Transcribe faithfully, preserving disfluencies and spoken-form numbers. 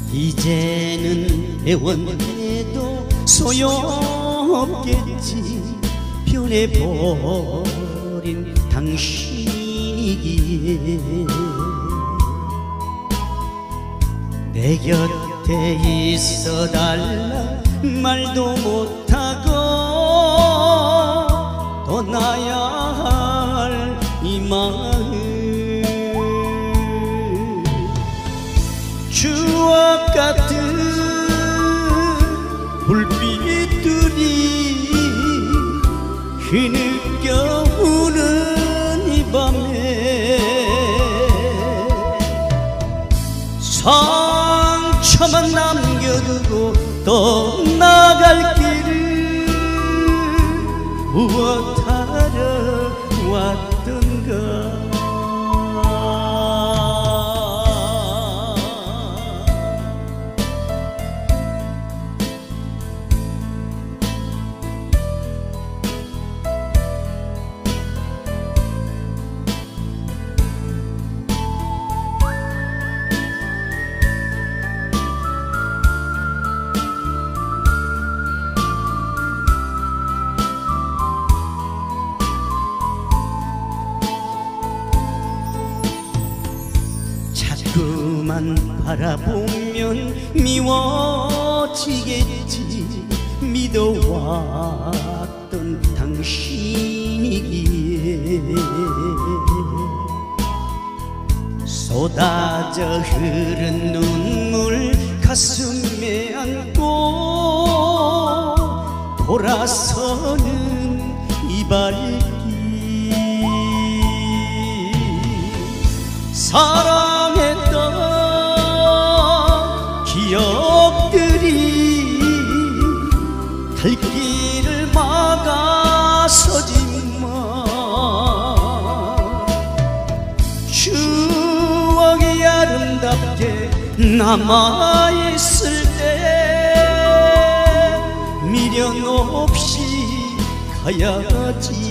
이제는 애원해도 소용없겠지. 변해버린 당신이기에 내 곁에 있어달라 말도 못하고 떠나야 할 이 마음, 추억 같은 불빛들이 흐느껴 우는 이 밤에 상처만 남겨두고 떠나갈 길을 무엇하러 왔던가. 자꾸만 바라보면 미워지겠지. 믿어왔던 당신이기에 쏟아져 흐른 눈물 가슴에 안고 돌아서는 이 발길, 사랑했던 기억들이 갈 길을 막아서지만 추억이 아름답게 남아있을 때 미련 없이 가야지.